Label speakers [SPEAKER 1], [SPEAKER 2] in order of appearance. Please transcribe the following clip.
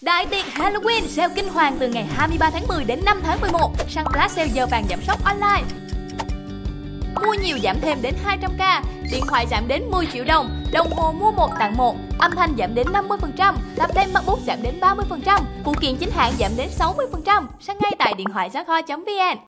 [SPEAKER 1] Đại tiệc Halloween sale kinh hoàng từ ngày 23 tháng 10 đến 5 tháng 11. Săn flash sale giờ vàng giảm sốc online. Mua nhiều giảm thêm đến 200k. Điện thoại giảm đến 10 triệu đồng. Đồng hồ mua 1 tặng 1. Âm thanh giảm đến 50%. Tablet MacBook giảm đến 30%. Phụ kiện chính hãng giảm đến 60%. Săn ngay tại điện thoại giá kho.vn.